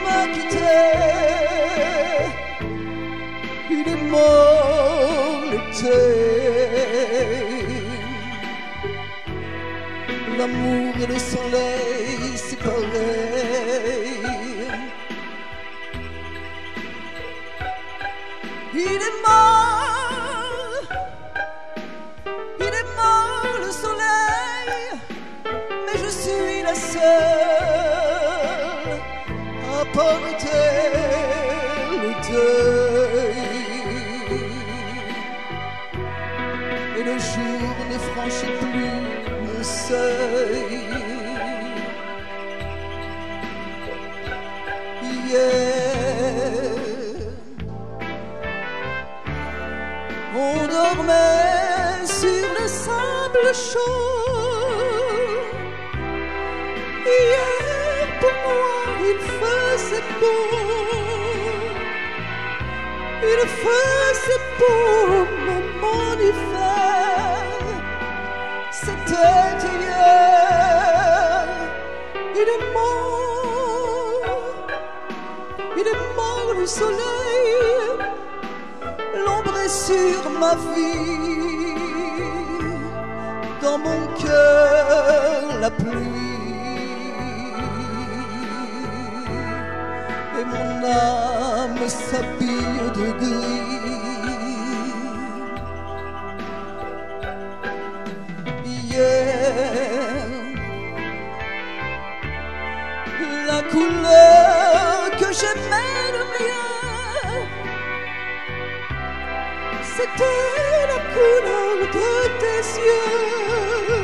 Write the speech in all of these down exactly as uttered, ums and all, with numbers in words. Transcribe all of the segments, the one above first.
m'a quitté, il est mort l'été. L'amour et le soleil, c'est pareil. Il est mort, il est mort le soleil, mais je suis la seule à porter le deuil. Et le jour ne franchit plus mon seuil. Hier, on dormait sur le sable chaud. Hier, pour moi, il faisait beau. Il faisait beau, même en hiver. C'était hier. Il est mort. Il est mort le soleil. L'ombre est sur ma vie. Dans mon cœur, la pluie. Et mon âme s'habille de gris. Hier, la couleur que j'aimais le mieux, c'était la couleur de tes yeux.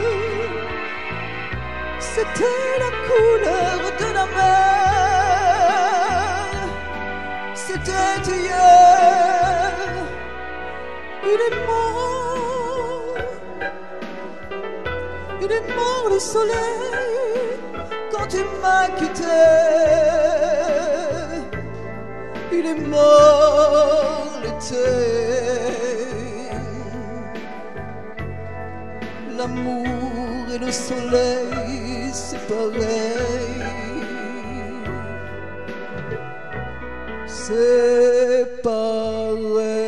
C'était la couleur de la mer. C'était hier. Il est mort. Il est mort le soleil quand tu m'as quitté. Il est mort l'été. L'amour et le soleil, c'est pareil. C'est pareil.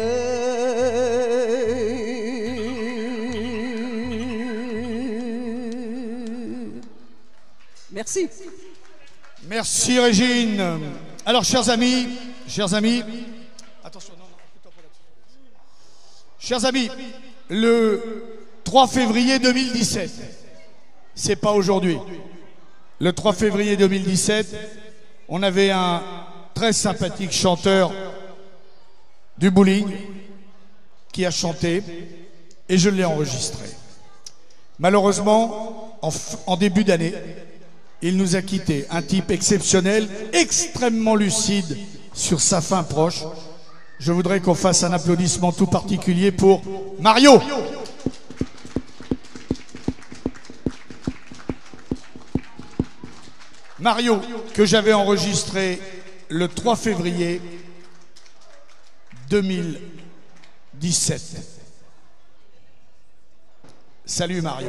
Merci. Merci Régine. Alors chers amis, chers amis, attention, non, non, chers amis, le trois février deux mille dix-sept, c'est pas aujourd'hui. Le trois février deux mille dix-sept, on avait un très sympathique chanteur du bowling qui a chanté et je l'ai enregistré. Malheureusement, en, en début d'année, il nous a quittés. Un type exceptionnel, extrêmement lucide sur sa fin proche. Je voudrais qu'on fasse un applaudissement tout particulier pour Mario. Mario, que j'avais enregistré le trois février deux mille dix-sept. Salut Mario.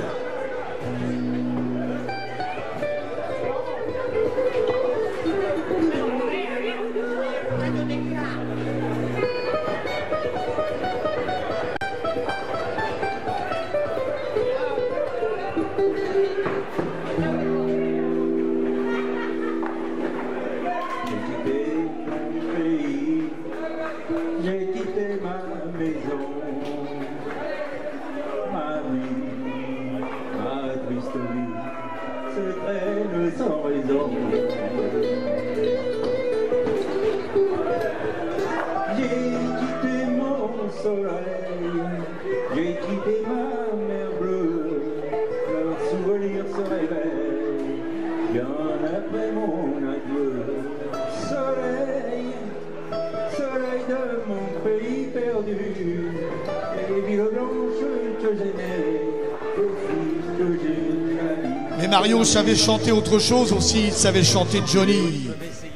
J'ai quitté ma mer bleue, leur souvenir se réveille, bien après mon adieu. Soleil, soleil de mon pays perdu, et ville blanche que j'aimais, et fils que j'ai trahi. Mais Mario savait chanter autre chose aussi, il savait chanter Johnny.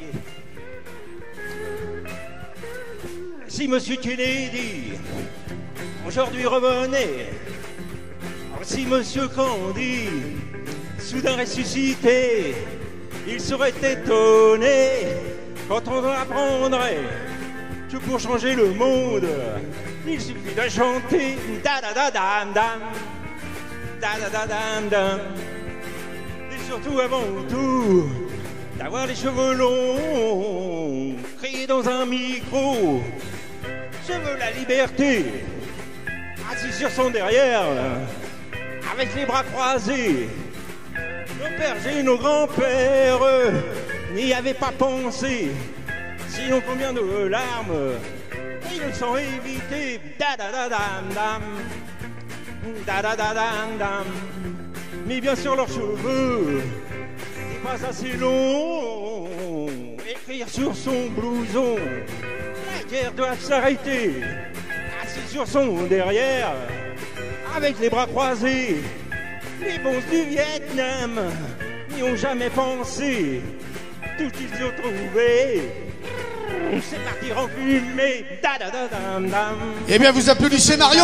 Si Monsieur Kennedy aujourd'hui revenait, si Monsieur Candy soudain ressuscité, il serait étonné quand on apprendrait que pour changer le monde, il suffit de chanter da da da dam dam, da da da dam dam, et surtout avant tout d'avoir les cheveux longs, crier dans un micro. Je veux la liberté, assis sur son derrière, avec les bras croisés. Nos pères et nos grands-pères n'y avaient pas pensé. Sinon combien de larmes ils le sont évité. Da da da dam dam, da da da dam dam. Mais bien sûr leurs cheveux n'est pas assez long. Écrire sur son blouson, la guerre doit s'arrêter. Assis sur son derrière, avec les bras croisés. Les bons du Vietnam n'y ont jamais pensé. Tout ce qu'ils ont trouvé, c'est partir en fumée. Da da da dam dam. Eh bien, vous applaudissez Mario.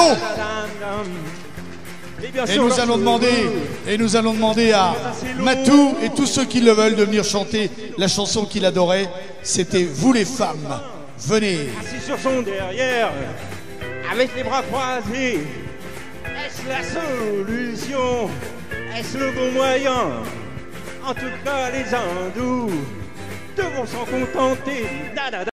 Et, bien et sûr, nous allons demander, et nous allons demander à Matou et tous ceux qui le veulent de venir chanter la chanson qu'il adorait. C'était Vous les femmes. Venez. Assis sur son derrière, avec les bras croisés. Est-ce la solution? Est-ce le bon moyen? En tout cas, les hindous devront s'en contenter. Da, da, da.